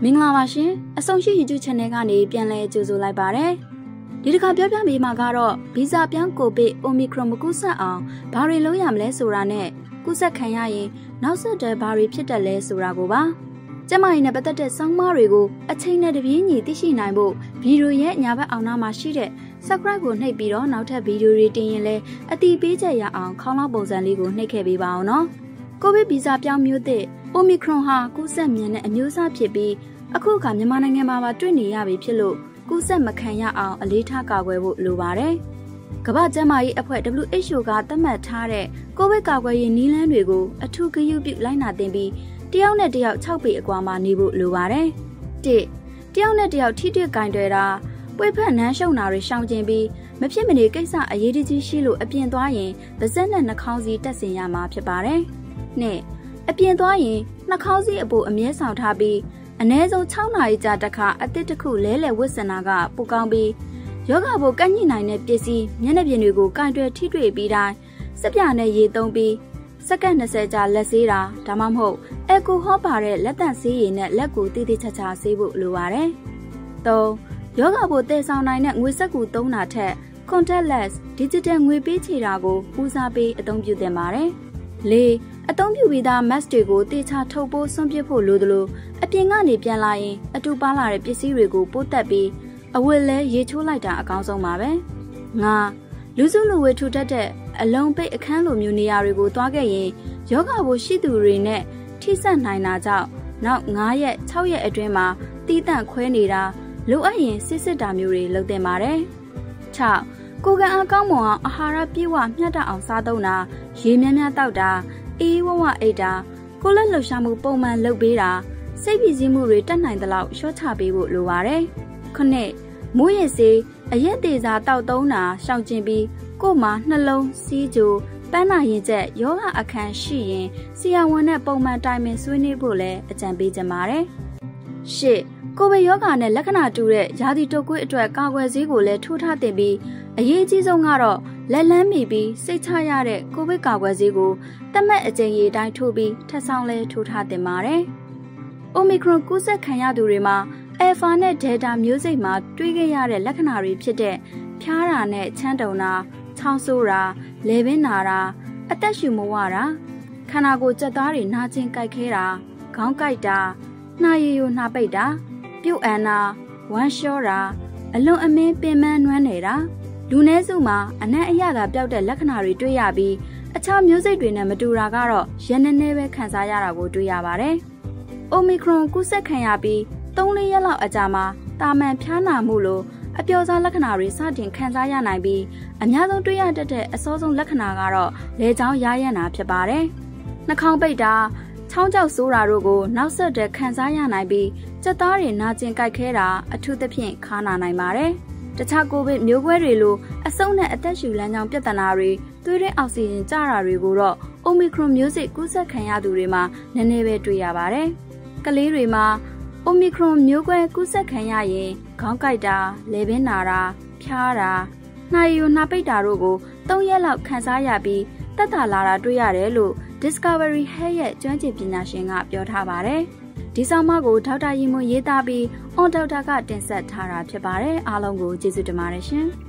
မင်္ဂလာပါရှင်အဆုံရှိ YouTube Channel ကနေပြန်လည်ကြိုဆိုလိုက်ပါတယ်ဒီတစ်ခါပြောပြပေးမှာကတော့ဗီဇပြောင်းကိုဗစ် Omicron မကူးစက်အောင်ဘာတွေလုပ်ရမလဲဆိုတာနဲ့ကူးစက်ခံရရင်နောက်ဆက်တွဲဘာတွေဖြစ်တတ်လဲဆိုတာကိုပါကျမကြီးနဲ့ပတ်သက်တဲ့ဆောင်းပါးတွေကိုအချိန်နဲ့တပြေးညီသိရှိနိုင်ဖို့ဗီဒီယိုရဲ့ညာဘက်အောင်နားမှာရှိတဲ့ Subscribe ကိုနှိပ်ပြီးတော့နောက်ထပ်ဗီဒီယိုတွေတင်ရင်လည်းအတိပေးချက်ရအောင်ခေါင်းလောက်ပုံစံလေးကိုနှိပ်ခဲ့ပေးပါအောင်နော်ကိုဗစ်ဗီဇပြောင်းမျိုးသစ် Omicron ဟာကူးစက်မြန်တဲ့အမျိုးအစားဖြစ်ပြီးအခုအခါမြန်မာနိုင်ငံမှာပါတွေ့နေရပြီဖြစ်လို့ကူးစက်မခံရအောင်အလေးထားကာကွယ်ဖို့လိုပါတယ်။ကမ္ဘာ့ကျန်းမာရေးအဖွဲ့ WHO ကသတ်မှတ်ထားတဲ့ကိုဗစ်ကာကွယ်ရေးနည်းလမ်းတွေကိုအထူးဂရုပြုလိုက်နာသင့်ပြီးတယောက်နဲ့တယောက်6ပေအကွာမှာနေဖို့လိုပါတယ်။တယောက်နဲ့တယောက်ထိတွေ့ကင်တွယ်တာပွေဖက်နမ်းရှုံတာတွေရှောင်ကျဉ်ပြီးမဖြစ်မနေကိစ္စအရေးတကြီးရှိလို့အပြင်သွားရင်ပါးစပ်နဲ့နှာခေါင်းစည်းတပ်ဆင်ရမှာဖြစ်ပါတယ်။နဲ့အပြင်သွားရင်နှာခေါင်းစည်းအပိုအမြဲဆောင်ထားပြီးအနည်းဆုံး6နာရီကြာတစ်ခါအသစ်တစ်ခုလဲလှယ်ဝတ်ဆင်တာကပိုကောင်းပြီးယောဂဘိုကန့်ညှိနိုင်တဲ့ပစ္စည်းမျက်နှာပြင်တွေကိုကင်တွယ်ထိတွေ့ပြီးတိုင်းစက်ပြနဲ့ရေသုံးပြီးစက္ကန့်20ကြာလက်ဆေးတာဒါမှမဟုတ်အယ်ကိုဟောပါတဲ့လက်သန့်ဆေးရည်နဲ့လက်ကိုတည်တည်ချာချာဆေးဖို့လိုပါတယ်။3. ယောဂဘိုတည်ဆောင်နိုင်တဲ့ငွေစက္ကူသုံးတာထက် contactless digital ငွေပေးချေတာကိုဦးစားပေးအသုံးပြုသင့်ပါတယ်။ 4. အသုံးပြုပြီးသား mask တွေကိုတေချာထုတ်ပိုးဆွန့်ပစ်ဖို့လိုသလိုအပြင်ကနေပြန်လာရင်အတူပါလာတဲ့ပစ္စည်းတွေကိုပိုးတက်ပြီးအဝတ်လဲရေချိုးလိုက်တာအကောင်းဆုံးပါပဲ။5. လူစုလူဝေးထူထပ်တဲ့အလုံးပိတ်အခန်းလိုမျိုးနေရာတွေကိုသွားခဲ့ရင်ယောဂဘိုရှိသူတွေနဲ့ထိစပ်နိုင်တာကြောင့်နောက်9ရက်6ရက်အတွင်းမှာတီးတန့်ခွဲနေတာလိုအပ်ရင်စစ်တာမျိုးတွေလုပ်သင့်ပါတယ်။ 6. ကိုယ်ကံအားကောင်းမွန်အောင်အာဟာရပြည့်ဝမျှတအောင်စားသုံးတာရေများများတောက်တာအေးဝဝအိတ်တာကိုယ်လက်လှူရှာမှုပုံမှန်လုပ်ပေးတာစိတ်ပြည်စည်းမှုတွေတက်နိုင်သလောက်လျှော့ချပေးဖို့လိုပါတယ်။9. မိုးရေစေးအရက်သေးစာတောက်သုံးတာရှောင်ကျဉ်ပြီးကိုယ်မှာနှလုံးစီးကြိုပန်းနာရင်ကျက်ယောဂအခန်းရှိရင်ဆရာဝန်နဲ့ပုံမှန်တိုင်ပင်ဆွေးနွေးဖို့လည်းအကြံပေးကြပါတယ်။ 10. ကိုဗစ်ယောဂနဲ့လက္ခဏာတူတဲ့ရာသီတုပ်ကွေးအတွက်ကာကွယ်ဆေးကိုလည်းထိုးထားသင့်ပြီးအရေးအကြီးဆုံးကတော့လက်လန်းမီပြီးစိတ်ချရတဲ့ကိုဗစ်ကာကွယ်ဆေးကိုတတ်မှတ်အကြိမ်ရေတိုင်းထိုးပြီးထပ်ဆောင်လဲထိုးထားသင့်ပါတယ်။ Omicron ကူးစက်ခံရသူတွေမှာ Alpha နဲ့ Delta မျိုးစိတ်မှာတွေ့ခဲ့ရတဲ့လက္ခဏာတွေဖြစ်တဲ့ဖျားတာနဲ့ချမ်းတုံတာချောင်းဆိုးတာလည်ပင်းနာတာအသက်ရှူမဝတာခန္ဓာကိုယ်ကြက်သားတွေနာကျင်ကြိုက်ခဲတာခေါင်းကိုက်တာနှာရည်ယိုနှာပိတ်တာပြုတ်အန်တာဝမ်းလျှောတာအလွန်အမင်းပင်ပန်းနွမ်းနေတာလူနည်းစုမှာအနံ့အရသာပျောက်တဲ့လက္ခဏာတွေတွေ့ရပြီးအခြားမျိုးစိတ်တွေနဲ့မတူတာကတော့ရနည်းနည်းပဲခံစားရတာကိုတွေ့ရပါတယ်။ Omicron ကူးစက်ခံရပြီး3-4 ရက်လောက်အကြာမှာတာမန်ဖျားနာမှုလိုအပျော်စားလက္ခဏာတွေစတင်ခံစားရနိုင်ပြီးအများဆုံးတွေ့ရတတ်တဲ့အစောဆုံးလက္ခဏာကတော့လေကြောင်းယားယံ့တာဖြစ်ပါတယ်။နှာခေါင်းပိတ်တာချောင်းကြောက်ဆိုးတာတို့ကိုနောက်ဆက်တွဲခံစားရနိုင်ပြီးကြက်သားတွေနာကျင်ကြိုက်ခဲတာအထူးသဖြင့်ခါနာနိုင်ပါတယ်။တခြားကိုဗစ်မျိုးကွဲတွေလိုအဆုတ်နဲ့အသက်ရှူလမ်းကြောင်းပြဿနာတွေသွေးတွင်းအောက်ဆီဂျင်ကျတာတွေကိုတော့ Omicron မျိုးစိတ်ကူးစက်ခံရသူတွေမှာနည်းနည်းပဲတွေ့ရပါတယ်။ကလေးတွေမှာ Omicron မျိုးကွဲကူးစက်ခံရရင်ခေါင်းကိုက်တာလည်ပင်းနာတာဖျားတာနှာရည်ယိုနှာပိတ်တာတို့ကို3 ရက်လောက်ခံစားရပြီးသက်သာလာတာတွေ့ရတယ်လို့ Discovery Health ရဲ့ကျွမ်းကျင်ပညာရှင်ကပြောထားပါတယ်။ဒီဆောင်းပါးကိုဒေါက်တာရီမွန်ရေးသားပြီး On Doctor ကတင်ဆက်ထားတာဖြစ်ပါတယ်။အားလုံးကိုကျေးဇူးတင်ပါတယ်ရှင်။